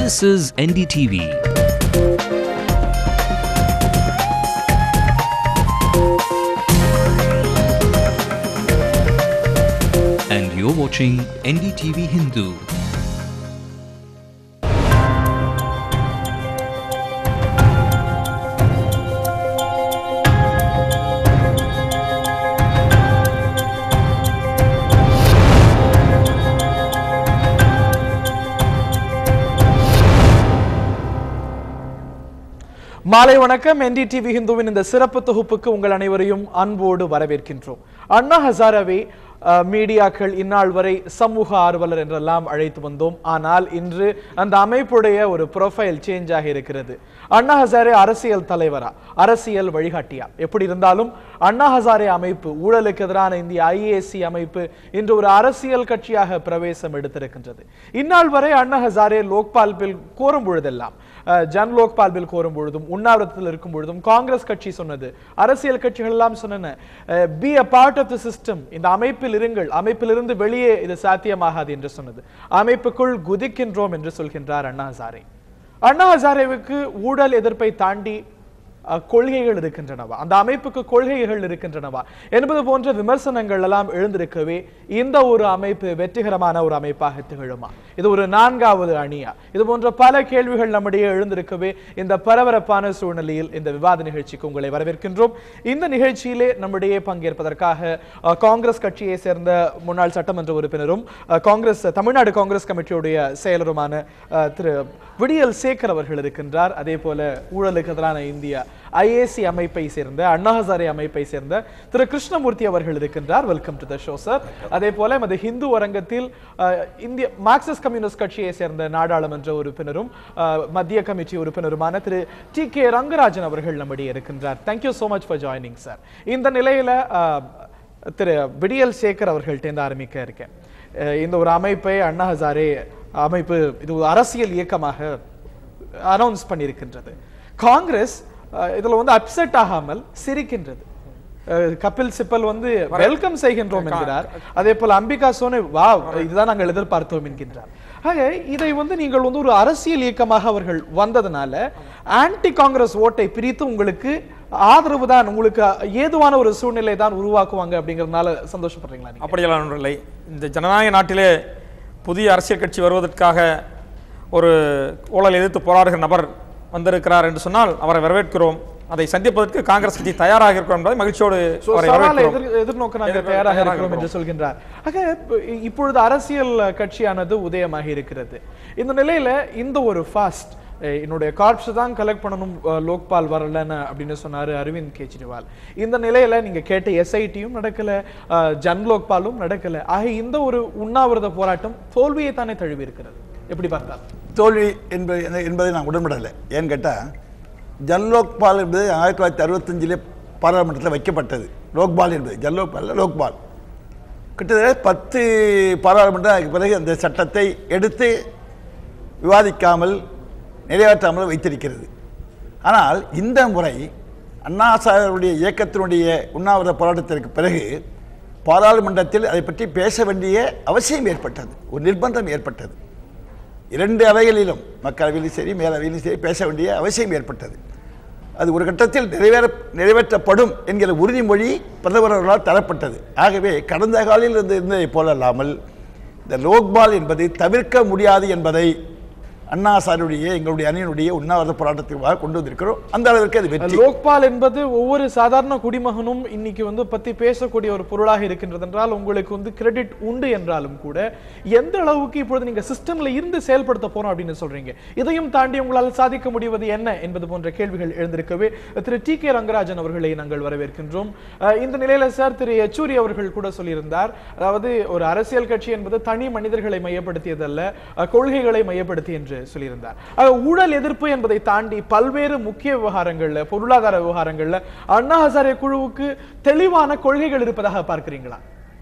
This is Ndtv. And you're watching Ndtv Hindu. மாலை வணக்கம். NDTV ஹிந்துவின் இந்த சிறப்பு தொகுப்புக்கு உங்கள் அனைவரையும் அன்போடு வரவேற்கின்றோம். அண்ணா ஹசாரேவை மீடியாக்கள் இந்நாள் வரை சமூக ஆர்வலர் என்றெல்லாம் அழைத்து வந்தோம். ஆனால் இன்று அந்த அமைப்புடைய ஒரு ப்ரொஃபைல் சேஞ்ச் ஆகி இருக்கிறது. அண்ணா ஹசாரே அரசியல் தலைவரா, அரசியல் வழிகாட்டியா? எப்படி இருந்தாலும் அண்ணா ஹசாரே அமைப்பு, ஊழலுக்கு எதிரான இந்திய ஐஏசி அமைப்பு இன்று ஒரு அரசியல் கட்சியாக பிரவேசம் எடுத்திருக்கின்றது. இந்நாள் வரை அண்ணா ஹசாரே லோக்பால் பில் கோரும் பொழுதெல்லாம், ஜன் லோக்பால் பில் கோரும் பொழுதும், உண்ணாவிரதத்தில் இருக்கும் பொழுதும் காங்கிரஸ் கட்சி சொன்னது, அரசியல் கட்சிகள் எல்லாம் சொன்னன, be a part of the system, இந்த அமைப்பில் இருங்கள், அமைப்பிலிருந்து வெளியே இது சாத்தியமாகாது என்று சொன்னது. அமைப்புக்குள் குதிக்கின்றோம் என்று சொல்கின்றார் அண்ணா ஹசாரே. அண்ணா ஹசாரேவுக்கு ஊழல் எதிர்ப்பை தாண்டி கொள்கைகள் இருக்கின்றனவா, அந்த அமைப்புக்கு கொள்கைகள் இருக்கின்றனவா என்பது போன்ற விமர்சனங்கள் எல்லாம் எழுந்திருக்கவே இந்த ஒரு அமைப்பு வெற்றிகரமான ஒரு அமைப்பாக திகழுமா, இது ஒரு நான்காவது அணியா, இது போன்ற பல கேள்விகள் நம்முடைய எழுந்திருக்கவே இந்த பரபரப்பான சூழ்நிலையில் இந்த விவாத நிகழ்ச்சிக்கு உங்களை வரவேற்கின்றோம். இந்த நிகழ்ச்சியிலே நம்முடைய பங்கேற்பதற்காக காங்கிரஸ் கட்சியை சேர்ந்த முன்னாள் சட்டமன்ற உறுப்பினரும் தமிழ்நாடு காங்கிரஸ் கமிட்டியுடைய செயலருமான திரு விடியல் சேகர் அவர்கள் இருக்கின்றார். அதே போல ஊழலுக்கு எதிரான இந்தியா ஐஏசி அமைப்பை சேர்ந்த, அண்ணா ஹசாரே அமைப்பை சேர்ந்த திரு கிருஷ்ணமூர்த்தி அவர்கள் இருக்கின்றார். Welcome to the show sir. அதே போல நமது ஹிந்து அரங்கத்தில் இந்திய மார்க்சிஸ்ட் கம்யூனிஸ்ட் கட்சியை சேர்ந்த நாடாளுமன்ற உறுப்பினரும் மத்திய கமிட்டி உறுப்பினருமான திரு TK ரங்கராஜன் அவர்கள் நம்முடைய இருக்கின்றார். Thank you so much for joining sir. இந்த நிலையில திரு விடியல் சேகர் அவர்கள்ட்ட ஆரம்பிக்க இருக்கேன். இந்த ஒரு அமைப்பை அண்ணா ஹசாரே அமைப்பு இது ஒரு அரசியல் இயக்கமாக அனௌன்ஸ் பண்ணியிருக்கின்றது. காங்கிரஸ் இதுல அப்செட் ஆகாமல் சிரிக்கின்றது. கபில் சிப்பல் வெல்கம் செய்கின்றோம் என்கிறார். அதே போல அம்பிகா சோனி வா இதுதான் நாங்கள் எதிர்பார்த்தோம் என்கின்றார். ஆக இதை நீங்கள் ஒரு அரசியல் இயக்கமாக அவர்கள் வந்ததுனால ஆன்டி காங்கிரஸ் ஓட்டை பிரித்து உங்களுக்கு ஆதரவு தான், உங்களுக்கு ஏதுவான ஒரு சூழ்நிலை தான் உருவாக்குவாங்க அப்படிங்கிறதுனால சந்தோஷப்படுறீங்களா? அப்படியெல்லாம் இல்லை. இந்த ஜனநாயக நாட்டிலே புதிய அரசியல் கட்சி வருவதற்காக ஒரு ஊழல் எதிர்த்து போராடுகிற நபர் வந்திருக்கிறார் என்று சொன்னால் அவரை வரவேற்கிறோம். அதை சந்திப்பதற்கு காங்கிரஸ் கட்சி தயாராக இருக்கிறோம் என்பதை மகிழ்ச்சியோடு எதிர்நோக்க நாங்கள் தயாராக இருக்கிறோம் என்று சொல்கின்றார். ஆக இப்பொழுது அரசியல் கட்சியானது உதயமாகி இருக்கிறது. இந்த நிலையில இந்த ஒரு ஃபாஸ்ட் என்னுடைய கார்ப்ஸ் தான் கலெக்ட் பண்ணணும், லோக்பால் வரலன்னு அப்படின்னு சொன்னாரு அரவிந்த் கெஜ்ரிவால். இந்த நிலையில நீங்க கேட்ட எஸ்ஐடியும் நடக்கல, ஜன் லோக்பாலும் நடக்கல. ஆக இந்த ஒரு உண்ணாவிரத போராட்டம் தோல்வியை தானே தழுவி இருக்கிறது. எப்படி பார்த்தா தோல்வி என்பதை நான் உடன்படலை. ஏன்னு கேட்டால் ஜன் லோக்பால் என்பது 1965 பாராளுமன்றத்தில் வைக்கப்பட்டது. லோக்பால் என்பது ஜன் லோக்பால், லோக்பால் கிட்டத்தட்ட 10 பாராளுமன்றம் பிறகு அந்த சட்டத்தை எடுத்து விவாதிக்காமல் நிறைவேற்றாமல் வைத்திருக்கிறது. ஆனால் இந்த முறை அண்ணா ஹசாரேவுடைய இயக்கத்தினுடைய உண்ணாவிரத போராட்டத்திற்கு பிறகு பாராளுமன்றத்தில் அதை பற்றி பேச வேண்டிய அவசியம் ஏற்பட்டது, ஒரு நிர்பந்தம் ஏற்பட்டது. 2 அவைகளிலும், மக்களவையிலும் சரி மேலவையிலும் சரி பேச வேண்டிய அவசியம் ஏற்பட்டது. அது ஒரு கட்டத்தில் நிறைவேற்றப்படும் என்கிற உறுதிமொழி பிரதமர் அவர்களால் தரப்பட்டது. ஆகவே கடந்த காலையில் இருந்ததை போலல்லாமல் இந்த லோக்பால் என்பது தவிர்க்க முடியாது என்பதை அண்ணா ஹசாரேவுடைய எங்களுடைய அணியினுடைய உண்ணாவிரத போராட்டத்திற்காக கொண்டு வந்திருக்கிறோம். அந்த அளவிற்கு அது வெற்றி. லோக்பால் என்பது ஒவ்வொரு சாதாரண குடிமகனும் இன்னைக்கு பத்தி பேசக்கூடிய ஒரு பொருளாக இருக்கின்றது என்றால் உங்களுக்கு கிரெடிட் உண்டு என்றாலும் கூட எந்த அளவுக்கு இப்பொழுது நீங்க சிஸ்டம்ல இருந்து செயல்படுத்த போறோம் அப்படின்னு சொல்றீங்க, இதையும் தாண்டி உங்களால் சாதிக்க முடிவது என்ன என்பது போன்ற கேள்விகள் எழுந்திருக்கவே திரு TK ரங்கராஜன் அவர்களை நாங்கள் வரவேற்கின்றோம். இந்த நிலையில சார் திரு யெச்சூரி அவர்கள் கூட சொல்லியிருந்தார், அதாவது ஒரு அரசியல் கட்சி என்பது தனி மனிதர்களை மையப்படுத்தியதல்ல, கொள்கைகளை மையப்படுத்தி என்று சொல்லியிருந்தார். ஊழல் எதிர்ப்பு என்பதை தாண்டி பல்வேறு முக்கிய விவகாரங்கள்ல, பொருளாதார விவகாரங்கள்ல அண்ணா ஹசாரே குழுவுக்கு தெளிவான கொள்கைகள் இருப்பதாக பார்க்கிறீங்களா?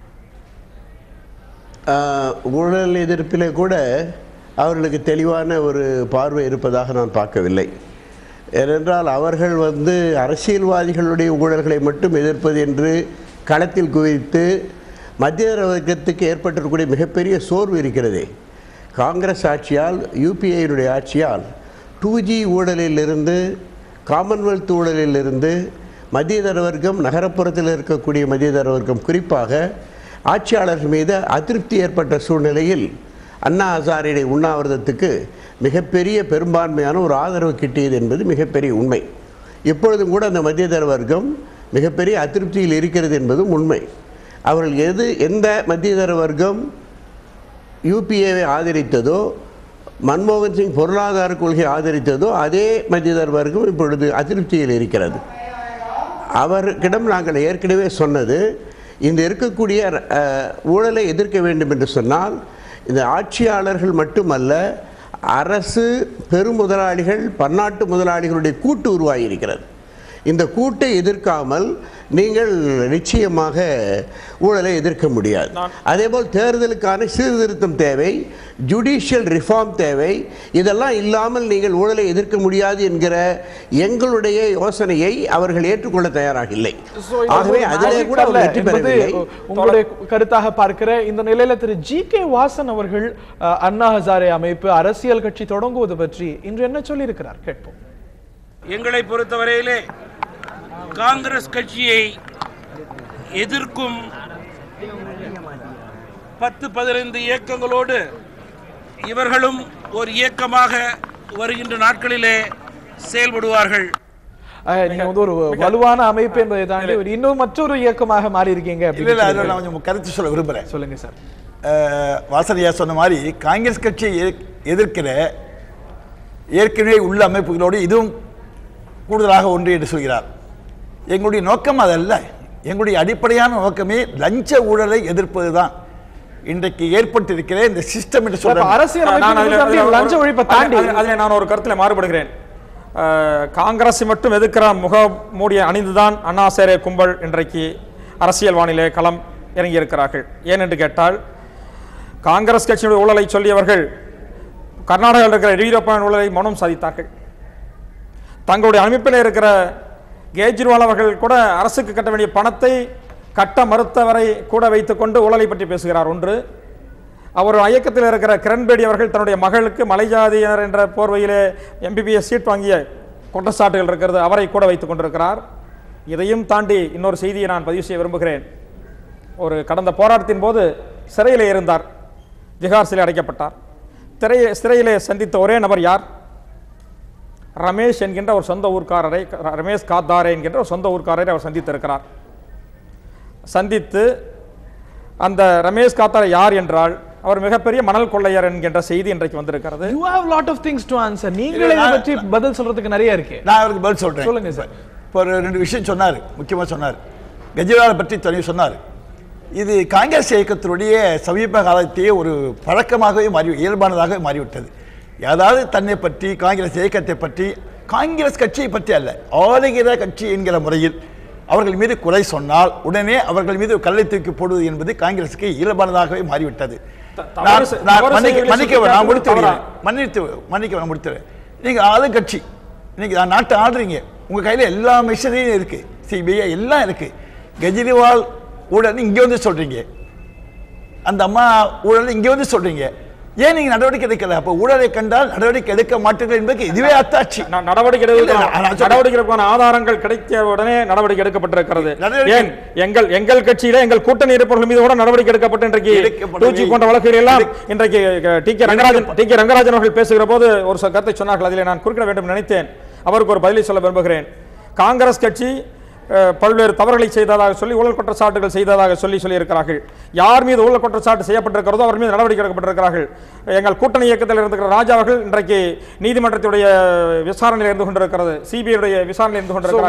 ஊழல் எதிர்ப்பிலே கூட அவர்களுக்கு தெளிவான ஒரு பார்வை இருப்பதாக நான் பார்க்கவில்லை. ஏனென்றால் அவர்கள் அரசியல்வாதிகளுடைய ஊழல்களை மட்டும் எதிர்ப்பது என்று களத்தில் குவித்து மத்திய வர்க்கத்துக்கு ஏற்பட்டிருக்கக்கூடிய மிகப்பெரிய சோர்வு இருக்கிறதே. காங்கிரஸ் ஆட்சியால், யூபிஏனுடைய ஆட்சியால் 2G ஊழலிலிருந்து, காமன்வெல்த் ஊழலிலிருந்து மத்தியதர வர்க்கம், நகரப்புறத்தில் இருக்கக்கூடிய மத்தியதர வர்க்கம் குறிப்பாக ஆட்சியாளர்கள் மீது அதிருப்தி ஏற்பட்ட சூழ்நிலையில் அண்ணா ஹசாரே உண்ணாவிரதத்துக்கு மிகப்பெரிய பெரும்பான்மையான ஒரு ஆதரவு கிட்டியது என்பது மிகப்பெரிய உண்மை. இப்பொழுதும் கூட அந்த மத்தியதர வர்க்கம் மிகப்பெரிய அதிருப்தியில் இருக்கிறது என்பதும் உண்மை. அவர்கள் எந்த மத்தியதர வர்க்கம் யூபிஏவை ஆதரித்ததோ, மன்மோகன் சிங் பொருளாதார கொள்கையை ஆதரித்ததோ, அதே மத்தியதர வர்க்கம் இப்பொழுது அதிருப்தியில் இருக்கிறது. அவர்களிடம் நாங்கள் ஏற்கனவே சொன்னது, இந்த இருக்கக்கூடிய ஊழலை எதிர்க்க வேண்டும் என்று சொன்னால் இந்த ஆட்சியாளர்கள் மட்டுமல்ல, அரசு, பெருமுதலாளிகள், பன்னாட்டு முதலாளிகளுடைய கூட்டு உருவாகியிருக்கிறது. இந்த கூட்டை எதிர்க்காமல் நீங்கள் நிச்சயமாக ஊழலை எதிர்க்க முடியாது. அதேபோல் தேர்தலுக்கான சீர்திருத்தம் தேவை, ஜுடிஷியல் ரிஃபார்ம் தேவை. இதெல்லாம் இல்லாமல் நீங்கள் ஊழலை எதிர்க்க முடியாது என்கிற எங்களுடைய யோசனையை அவர்கள் ஏற்றுக்கொள்ள தயாராக இல்லை. ஆகவே அதிலே கூட வெற்றி பெறவில்லை. உங்களுடைய கருத்தாக பார்க்கிற இந்த நிலையில திரு ஜி.கே. வாசன் அவர்கள் அண்ணா ஹசாரே அமைப்பு அரசியல் கட்சி தொடங்குவது பற்றி இன்று என்ன சொல்லி இருக்கிறார் கேட்போம். எங்களை பொறுத்தவரையிலே காங்கிரஸ் கட்சியை எதிர்க்கும் 10-15 இயக்கங்களோடு இவர்களும் ஒரு இயக்கமாக வருகின்ற நாட்களிலே செயல்படுவார்கள். நீங்க வந்து ஒரு வலுவான அமைப்பு என்பதை தாண்டி இன்னும் மற்றொரு இயக்கமாக மாறி இருக்கீங்க. கருத்து சொல்ல விரும்புறேன். சொல்லுங்க சார். வாசனையா சொன்ன மாதிரி காங்கிரஸ் கட்சியை எதிர்க்கிற ஏற்கனவே உள்ள அமைப்புகளோடு இதுவும் கூடுதலாக ஒன்று என்று சொல்கிறார். எங்களுடைய நோக்கம் அதல்ல. எங்களுடைய அடிப்படையான நோக்கமே லஞ்ச ஊழலை எதிர்ப்பது தான். இன்றைக்கு ஏற்பட்டிருக்கிற இந்த சிஸ்டம் என்று சொல்ற லஞ்ச ஒழிப்பை தாண்டி அதில் நான் ஒரு கருத்தில் மாறுபடுகிறேன். காங்கிரஸ் மட்டும் எதிர்க்கிற முக மூடிய அணிந்துதான் அண்ணா ஹசாரே கும்பல் இன்றைக்கு அரசியல் வானிலை களம் இறங்கியிருக்கிறார்கள். ஏனென்று கேட்டால், காங்கிரஸ் கட்சியினுடைய ஊழலை சொல்லியவர்கள் கர்நாடகாவில் இருக்கிற எடியூரப்பாவின் ஊழலை மௌனம் சாதித்தார்கள். தங்களுடைய அமைப்பில் இருக்கிற கேஜ்ரிவால் அவர்கள் கூட அரசுக்கு கட்ட வேண்டிய பணத்தை கட்ட மறுத்தவரை கூட வைத்துக்கொண்டு ஊழலை பற்றி பேசுகிறார். ஒன்று, அவர் இயக்கத்தில் இருக்கிற கிரண்பேடி அவர்கள் தன்னுடைய மகளுக்கு மலைஜாதியினர் என்ற போர்வையிலே MBBS சீட் வாங்கிய குற்றச்சாட்டுகள் இருக்கிறது, அவரை கூட வைத்துக் கொண்டிருக்கிறார். இதையும் தாண்டி இன்னொரு செய்தியை நான் பதிவு செய்ய விரும்புகிறேன். ஒரு கடந்த போராட்டத்தின் போது சிறையிலே இருந்தார், திகார் சிலை அடைக்கப்பட்டார். சிறையிலே சந்தித்த ஒரே நபர் யார்? ரமேஷ் என்கின்ற ஒரு சொந்த ஊர்க்காரரை, ரமேஷ் காத்தாரே என்கின்ற ஒரு சொந்த ஊர்க்காரரை அவர் சந்தித்திருக்கிறார். சந்தித்து அந்த ரமேஷ் காத்தாரே யார் என்றால் அவர் மிகப்பெரிய மணல் கொள்ளையர் என்கின்ற செய்தி இன்றைக்கு வந்திருக்கிறது. You have lot of things to answer. நீங்களே இதை பற்றி பதில் சொல்றதுக்கு நிறைய இருக்கு. நான் அவருக்கு பதில் சொல்றேன். சொல்லுங்க சார். இப்போ ஒரு 2 விஷயம் சொன்னார், முக்கியமாக சொன்னார். கெஜ்ரிவாலை பற்றி தனியாக சொன்னார். இது காங்கிரஸ் இயக்கத்தினுடைய சமீப காலத்தையே ஒரு பழக்கமாகவே இயல்பானதாக மாறிவிட்டது. ஏதாவது தன்னை பற்றி, காங்கிரஸ் இயக்கத்தை பற்றி, காங்கிரஸ் கட்சியை பற்றி அல்ல, ஆளுகிற கட்சி என்கிற முறையில் அவர்கள் மீது குறை சொன்னால் உடனே அவர்கள் மீது கல்லை தூக்கி போடுவது என்பது காங்கிரஸுக்கு இயல்பானதாகவே மாறிவிட்டது. முடித்துறேன். நீங்க ஆளுங்கட்சி, நீங்க நாட்டை ஆடுறீங்க, உங்க கையில எல்லா மிஷனரியும் இருக்கு, சிபிஐ எல்லாம் இருக்கு. கெஜ்ரிவால் ஊழல் இங்க வந்து சொல்றீங்க, அந்த அம்மா ஊழல் இங்க வந்து சொல்றீங்க. ஏன் நீங்க நடவடிக்கை எடுக்கல? அப்ப ஊழலை கண்டால் நடவடிக்கை எடுக்க மாட்டீர்கள் என்பது இதுவே அத்தாட்சி. நடவடிக்கைக்கான ஆதாரங்கள் கிடைத்த உடனே நடவடிக்கை எடுக்கப்பட்டிருக்கிறது. ஏன் எங்கள் கட்சியில எங்கள் கூட்டணி இருப்பவர்கள் மீது கூட நடவடிக்கை எடுக்கப்பட்டு இன்றைக்கு 2G போன்ற வழக்குகள் எல்லாம் இன்றைக்கு டி கே ரங்கராஜன் அவர்கள் பேசுகிற போது ஒரு கருத்தை சொன்னார்கள், அதில் நான் குறுக்கிட வேண்டும் நினைத்தேன். அவருக்கு ஒரு பதிலை சொல்ல விரும்புகிறேன். காங்கிரஸ் கட்சி பல்வேறு தவறுகளை செய்ததாக சொல்லி ஊழல் குற்றச்சாட்டுகள் செய்ததாக சொல்லியிருக்கிறார்கள். யார் மீது ஊழல் குற்றச்சாட்டு செய்யப்பட்டிருக்கிறதோ அவர் மீது நடவடிக்கை எடுக்கப்பட்டிருக்கிறார்கள். எங்கள் கூட்டணி இயக்கத்தில் இருக்கிற ராஜா அவர்கள் இன்றைக்கு நீதிமன்றத்துடைய விசாரணையில் இருந்து கொண்டிருக்கிறது, சிபிஐ விசாரணையில் இருந்து கொண்டிருக்கிறார்கள்.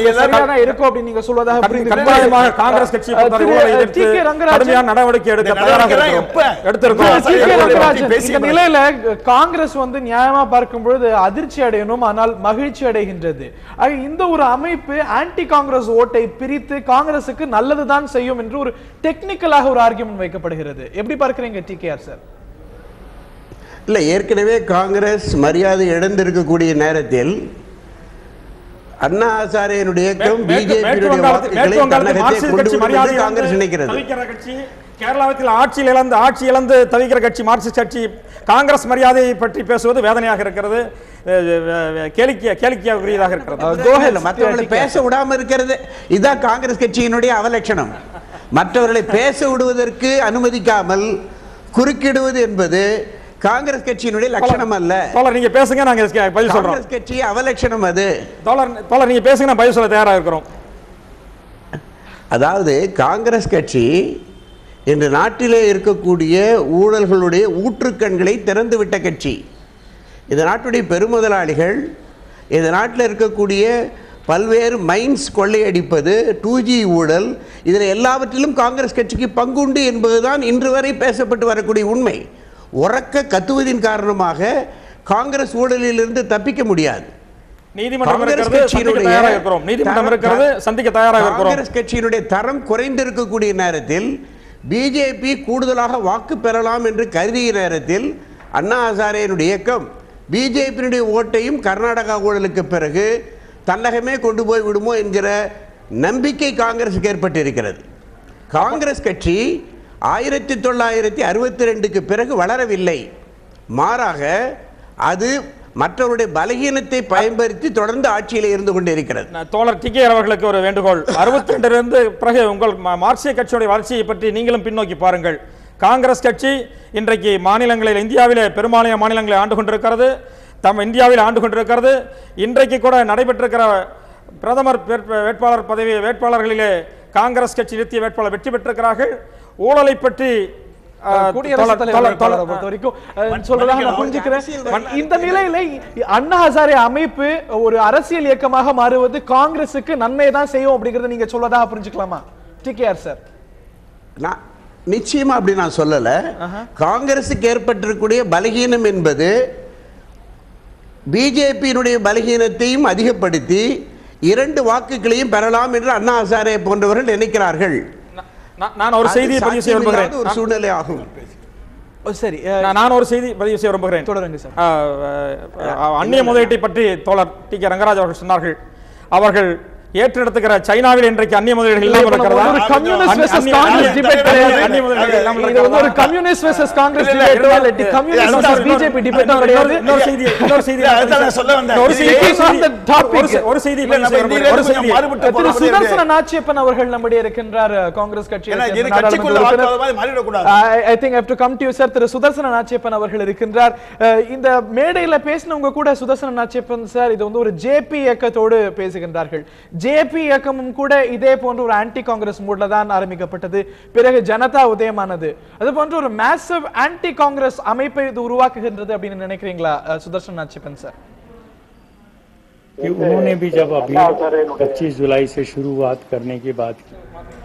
காங்கிரஸ் கட்சி கடுமையான நடவடிக்கை எடுக்க தயாராக எடுத்திருக்கிறோம். நிலையில காங்கிரஸ் வந்து நியாயமா பார்க்கும்போது அதிர்ச்சி அடையணும், ஆனால் மகிழ்ச்சி அடைகின்றது. இந்த ஒரு அமைப்பு ஆன்டி காங்கிரஸ் ஓட்டை பிரித்து காங்கிரசுக்கு நல்லதுதான் செய்யும் என்று ஒரு டெக்னிக்கலாக ஒரு ஆர்குமெண்ட் வைக்கப்படுகிறது. எப்படி பார்க்கிறீங்க டிகேஆர் சார்? இல்லை, ஏற்கனவே காங்கிரஸ் மரியாதை இழந்திருக்கக்கூடிய நேரத்தில் அண்ணா ஹசாரேனுடைய இயக்கம் பிஜேபியுடைய வாக்குகளை தமிழகத்தை கொண்டு வந்தது காங்கிரஸ் நினைக்கிறது. கேரளாவில் ஆட்சி இழந்து தவிக்கிற கட்சி மார்க்சிஸ்ட் கட்சி காங்கிரஸ் மரியாதையை பற்றி பேசுவது வேதனையாக இருக்கிறது, கேளிக்கையாக இருக்கிறது. மற்றவர்களை பேச விடாம இருக்கிறது இதுதான் காங்கிரஸ் கட்சியினுடைய அவலட்சணம். மற்றவர்களை பேச விடுவதற்கு அனுமதிக்காமல் குறுக்கிடுவது என்பது காங்கிரஸ் கட்சியினுடைய லட்சணம் அல்ல. நீங்க பேசுங்க, நாங்க பதில் சொல்றோம். காங்கிரஸ் கட்சி அவலட்சணம் அது. நீங்க பேசுங்க, நான் பதில் சொல்ல தயாராக இருக்கிறோம். அதாவது காங்கிரஸ் கட்சி இன்று நாட்டிலே இருக்கக்கூடிய ஊழல்களுடைய ஊற்றுக்கண்களை திறந்துவிட்ட கட்சி. இந்த நாட்டுடைய பெருமுதலாளிகள் இந்த நாட்டில் இருக்கக்கூடிய பல்வேறு மைன்ஸ் கொள்ளையடிப்பது, 2G ஊழல், இதில் எல்லாவற்றிலும் காங்கிரஸ் கட்சிக்கு பங்குண்டு என்பதுதான் இன்று வரை பேசப்பட்டு வரக்கூடிய உண்மை. உறக்க கத்துவதின் காரணமாக காங்கிரஸ் ஊழலிலிருந்து தப்பிக்க முடியாது. காங்கிரஸ் கட்சியினுடைய தரம் குறைந்திருக்கக்கூடிய நேரத்தில், பிஜேபி கூடுதலாக வாக்கு பெறலாம் என்று கருதிய நேரத்தில், அண்ணா ஹசாரேனுடைய இயக்கம் பிஜேபியினுடைய ஓட்டையும் கர்நாடகா ஊழலுக்கு பிறகு தன்னகமே கொண்டு போய் விடுமோ என்கிற நம்பிக்கை காங்கிரஸுக்கு ஏற்பட்டிருக்கிறது. காங்கிரஸ் கட்சி 1962க்கு பிறகு வளரவில்லை, மாறாக அது மற்றவருடைய பலகீனத்தை பயன்படுத்தி தொடர்ந்து ஆட்சியில் இருந்து கொண்டிருக்கிறது. தோழர் TK அவர்களுக்கு ஒரு வேண்டுகோள். 62 பிறகு உங்கள் மார்க்சிய கட்சியுடைய வளர்ச்சியை பற்றி நீங்களும் பின்னோக்கி பாருங்கள். காங்கிரஸ் கட்சி இன்றைக்கு மாநிலங்களில், இந்தியாவிலே பெரும்பாலான மாநிலங்களை ஆண்டு கொண்டிருக்கிறது, இந்தியாவில் ஆண்டு கொண்டிருக்கிறது. இன்றைக்கு கூட நடைபெற்றிருக்கிற பிரதமர் வேட்பாளர் பதவி வேட்பாளர்களிலே காங்கிரஸ் கட்சி நிறுத்திய வேட்பாளர் வெற்றி பெற்றிருக்கிறார்கள். ஊழலை பற்றி இந்த நிலையில அண்ணா ஹசாரே அமைப்பு ஒரு அரசியல் இயக்கமாக மாறுவது காங்கிரசுக்கு நன்மை தான் செய்யும் அப்படிங்கறத நீங்க சொல்லதா புரிஞ்சுக்கலாமா TKR சார்? நிச்சயமா அப்படி நான் சொல்லல. காங்கிரசுக்கு ஏற்பட்டிருக்கூடிய பலகீனம் என்பது பிஜேபியினுடைய பலகீனத்தையும் அதிகப்படுத்தி 2 வாக்குகளையும் பெறலாம் என்று அண்ணா ஹசாரே போன்றவர்கள் நினைக்கிறார்கள். நான் ஒரு செய்தியை பதிவு செய்ய விரும்புகிறேன். ஒரு சூழ்நிலை ஆகும். சரி, நான் ஒரு செய்தி பதிவு செய்ய விரும்புகிறேன். தொடருங்க சார். அந்நிய முதலீட்டை பற்றி தோழர் TK ரங்கராஜ் அவர்கள் சொன்னார்கள். அவர்கள் ஏற்றெடுத்துக்கிற சைனாவில் இன்றைக்கு அந்நிய முதலீடுகள் இல்லாமல் இருக்கிறதா? ஒரு கம்யூனிஸ்ட் வெர்சஸ் காங்கிரஸ் டிபேட் கிடையாது. இது ஒரு கம்யூனிஸ்ட் வெர்சஸ் காங்கிரஸ் டிபேட் இல்ல, கம்யூனிஸ்ட் வெர்சஸ் பிஜேபி டிபேட் கிடையாது. இன்னொரு செய்தி அதான் சொல்ல வந்தேன். ஒரு செய்தி சுதர்சன நாச்சியப்பன் அவர்கள் நம்முடைய இருக்கின்றார் காங்கிரஸ் கட்சியை. I think I have to come to you sir. திரு சுதர்சன நாச்சியப்பன் அவர்கள் இருக்கின்றார். இந்த மேடையில பேசினவங்க கூட சுதர்சன நாச்சியப்பன் சார் இது வந்து ஒரு ஜேபி இயக்கத்தோடு பேசுகின்றார்கள். ஜேபி இயக்கமும் கூட இதே போன்ற ஒரு ஆன்டி காங்கிரஸ் மூட்ல தான் ஆரம்பிக்கப்பட்டது, பிறகு ஜனதா உதயமானது. அது போன்ற ஒரு மேசிவ் ஆன்டி காங்கிரஸ் அமைப்பை இது உருவாக்குகின்றது அப்படின்னு நினைக்கிறீங்களா சுதர்சன் நாச்சியப்பன் சார்? उन्होंने भी जब अभी 25 जुलाई से शुरुआत करने की बात की.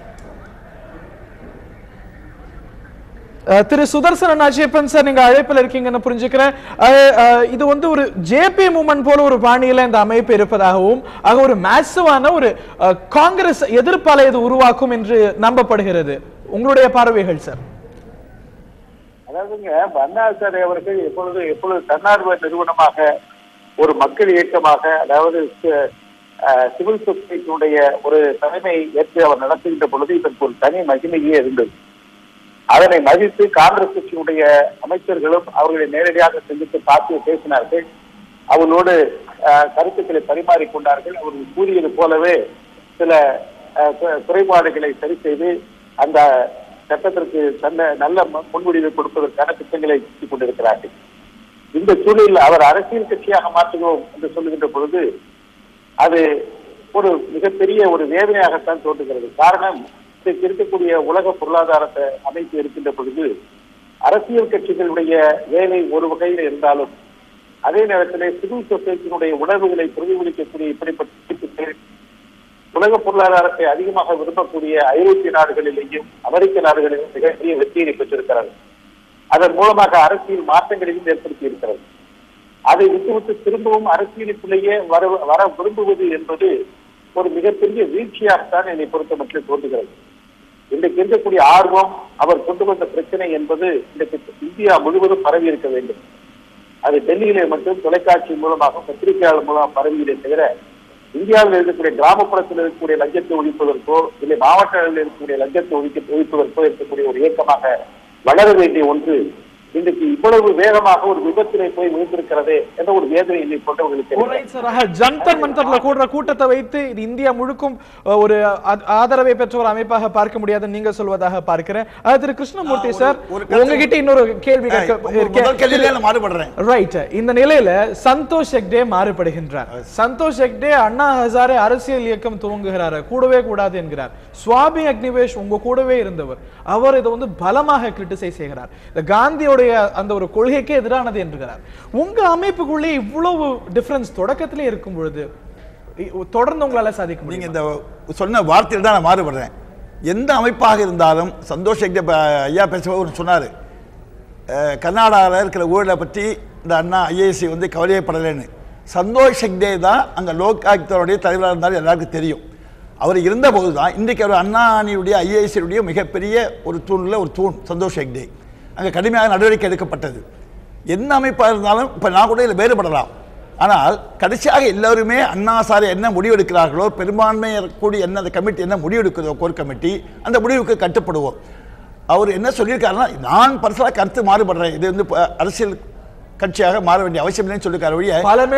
திரு சுதர்சன நாச்சியப்பன் சார், நீங்க அழைப்பில் இருக்கீங்கன்னு புரிஞ்சுக்கிறேன். இது வந்து ஒரு ஜேபி மூவ்மெண்ட் போல ஒரு பாணியில இந்த அமைப்பு இருப்பதாகவும், ஆக ஒரு மேசிவான ஒரு காங்கிரஸ் எதிர்ப்பாலை இது உருவாக்கும் என்று நம்பப்படுகிறது. உங்களுடைய பார்வைகள் சார்? அதாவதுங்க, அண்ணா ஹசாரே அவர்கள் எப்பொழுது தன்னார்வ நிறுவனமாக ஒரு மக்கள் இயக்கமாக, அதாவது சிவில் சொசைட்டியினுடைய ஒரு தலைமை ஏற்று அவர் நடத்துகின்ற பொழுது இதற்கு ஒரு தனி மகிமையே இருந்தது. அதனை மதித்து காங்கிரஸ் கட்சியினுடைய அமைச்சர்களும் அவர்களை நேரடியாக சந்தித்து பார்த்து பேசினார்கள், அவர்களோடு கருத்துக்களை பரிமாறிக்கொண்டார்கள். அவர்கள் கூறியது போலவே சில குறைபாடுகளை சரி செய்து அந்த சட்டத்திற்கு நல்ல முன்முடிவை கொடுப்பதற்கான திட்டங்களை வச்சுக் கொண்டிருக்கிறார்கள். இந்த சூழலில் அவர் அரசியல் கட்சியாக மாற்றுகிறோம் என்று சொல்லுகின்ற பொழுது அது ஒரு மிகப்பெரிய ஒரு வேதனையாகத்தான் தோன்றுகிறது. காரணம், இருக்கக்கூடிய உலக பொருளாதாரத்தை அமைப்பு இருக்கின்ற பொழுது அரசியல் கட்சிகளுடைய வேலை ஒரு வகையில் இருந்தாலும் அதே நேரத்தில் சிவில் சொசைட்டியினுடைய உணர்வுகளை பிரதிபலிக்கக்கூடிய இப்படிப்பட்ட உலக பொருளாதாரத்தை அதிகமாக விரும்பக்கூடிய ஐரோப்பிய நாடுகளிலேயும் அமெரிக்க நாடுகளிலும் மிகப்பெரிய வெற்றியை பெற்றிருக்கிறார்கள். அதன் மூலமாக அரசியல் மாற்றங்களையும் ஏற்படுத்தி இருக்கிறது. அதை விட்டுவிட்டு திரும்பவும் அரசியலுக்குள்ளேயே வர விரும்புவது என்பது ஒரு மிகப்பெரிய வீழ்ச்சியாகத்தான் என்னை பொறுத்த மட்டும் தோன்றுகிறது. இன்றைக்கு இருக்கக்கூடிய ஆர்வம், அவர் கொண்டு வந்த பிரச்சனை என்பது இன்றைக்கு இந்தியா முழுவதும் பரவி இருக்க வேண்டும். அது டெல்லியிலே மட்டும் தொலைக்காட்சி மூலமாக பத்திரிகையாளர் மூலமாக பரவியதை தவிர இந்தியாவில் இருக்கக்கூடிய கிராமப்புறத்தில் இருக்கக்கூடிய லஞ்சத்தை ஒழிப்பதற்கோ இல்லை மாவட்டங்களில் இருக்கக்கூடிய லஞ்சத்தை ஒழிப்பதற்கோ இருக்கக்கூடிய ஒரு இயக்கமாக வளர வேண்டிய ஒன்று இன்றைக்கு இவ்வளவு வேகமாக ஒரு விபத்திலே போய் விழுந்திருக்கிறது என்ற ஒரு வேதனை என்னை கொண்டவர்களுக்கு ஜந்தர் மந்தர்ல கூடுற கூட்டத்தை வைத்து இது இந்தியா முழுக்கும் ஒரு ஆதரவை பெற்ற ஒரு அமைப்பாக பார்க்க முடியாது நீங்க சொல்வதாக பார்க்கிறேன். திரு கிருஷ்ணமூர்த்தி சார், உங்ககிட்ட இன்னொரு கேள்வி ரைட். இந்த நிலையில சந்தோஷ் ஹெக்டே மாறுபடுகின்றார். சந்தோஷ் ஹெக்டே அண்ணா ஹசாரே அரசியல் இயக்கம் துவங்குகிறார், கூடவே கூடாது என்கிறார். சுவாமி அக்னிவேஷ் உங்க கூடவே இருந்தவர், அவர் இதை வந்து பலமாக கிரிட்டிசைஸ் செய்கிறார். இந்த காந்தியோட அந்த ஒரு கொள்கைக்கு எதிரானது என்கிறார். உங்க அமைப்புக்குள்ளே இவ்வளவு டிஃபரன்ஸ் தொடக்கத்திலே இருக்கும் பொழுது தொடர்ந்து உங்களால சாதிக்க முடியும்? நீங்க இந்த சொன்ன வார்த்தையில் தான் நான் மாறுபடுறேன். எந்த அமைப்பாக இருந்தாலும் சந்தோஷ் ஹெக்டே ஐயா பேசுபவர் சொன்னார், கர்நாடகாவில் இருக்கிற ஊழலை பற்றி இந்த அண்ணா ஐஏஎஸ்சி வந்து கவலையப்படலைன்னு. சந்தோஷ் ஹெக்டே தான் அங்கே லோக் ஆயுக்தருடைய தலைவராக இருந்தாலும் எல்லாருக்கும் தெரியும். அவர் இருந்தபோது தான் இன்றைக்கு அவர் அண்ணா அணியுடைய ஐஏஎஸ்சியுடைய மிகப்பெரிய ஒரு தூணில் ஒரு தூண் சந்தோஷ் ஹெக்டே. அங்கே கடுமையாக நடவடிக்கை எடுக்கப்பட்டது. என்ன அமைப்பாக இருந்தாலும் இப்போ நான் கூட இதில் வேறுபடலாம். ஆனால் கடைசியாக எல்லோருமே அண்ணா சாரை என்ன முடிவெடுக்கிறார்களோ, பெரும்பான்மை கூடி என்ன அந்த கமிட்டி என்ன முடிவெடுக்கிறதோ கோர் கமிட்டி, அந்த முடிவுக்கு கட்டுப்படுவோம். அவர் என்ன சொல்லியிருக்காருன்னா, நான் பர்சனலாக கருத்து மாறுபடுறேன், இது வந்து அரசியல் கட்சியாக மாற வேண்டிய அவசியம் இல்லைன்னு சொல்லியிருக்காரு.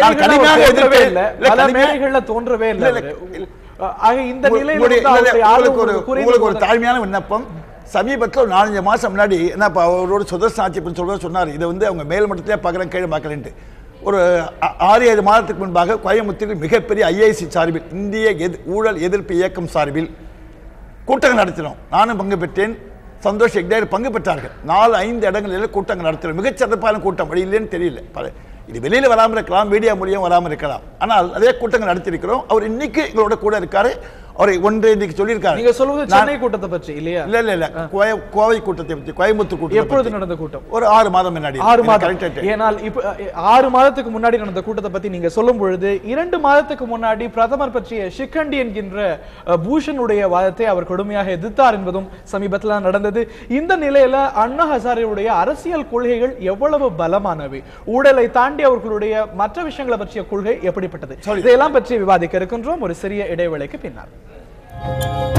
உங்களுக்கு ஒரு தாழ்மையான விண்ணப்பம். சமீபத்தில் ஒரு 4-5 மாதம் முன்னாடி என்ன அவரோட சுதர்சனாட்சி சொன்னார், இதை வந்து அவங்க மேல் மட்டத்திலே பார்க்குறேன் கீழே பார்க்கலன்ட்டு. ஒரு 6-7 மாதத்துக்கு முன்பாக கோயம்புத்தூரில் மிகப்பெரிய ஐஏஎஸ்சி சார்பில் இந்திய ஊழல் எதிர்ப்பு இயக்கம் சார்பில் கூட்டங்கள் நடத்தினோம். நானும் பங்கு பெற்றேன், சந்தோஷ் ஹெக்டே பங்கு பெற்றார்கள். 4-5 இடங்களில் கூட்டங்கள் நடத்தினோம். மிகச்சிறப்பான கூட்டம், வழி இல்லைன்னு தெரியல. இது வெளியில் வராமல் இருக்கலாம், மீடியா மூலியம் வராமல் இருக்கலாம், ஆனால் அதே கூட்டங்கள் நடத்திருக்கிறோம். அவர் இன்னைக்கு எங்களோட கூட இருக்காரு. அவரை ஒன்று இன்னைக்கு சொல்லியிருக்காரு. நீங்க சொல்வது சென்னை கூட்டத்தை பற்றி இல்லையா? இல்ல கோவை கூட்டத்தை பற்றி, கோயம்புத்தூர் கூட்டம். எப்பொழுது நடந்த கூட்டம்? ஒரு 6 மாதம் முன்னாடி. 6 மாதம். ஏனால் இப்ப 6 மாதத்துக்கு முன்னாடி நடந்த கூட்டத்தை பத்தி நீங்க சொல்லும் பொழுது 2 மாதத்துக்கு முன்னாடி பிரதமர் பற்றிய ஷிக்கண்டி என்கின்ற பூஷனுடைய வாதத்தை அவர் கடுமையாக எதிர்த்தார் என்பதும் சமீபத்தில் நடந்தது. இந்த நிலையில அண்ணா ஹசாரேவுடைய அரசியல் கொள்கைகள் எவ்வளவு பலமானவை, ஊழலை தாண்டி அவர்களுடைய மற்ற விஷயங்களை பற்றிய கொள்கை எப்படிப்பட்டது, இதையெல்லாம் பற்றி விவாதிக்க இருக்கின்றோம் ஒரு சிறிய இடைவேளைக்கு பின்னால்.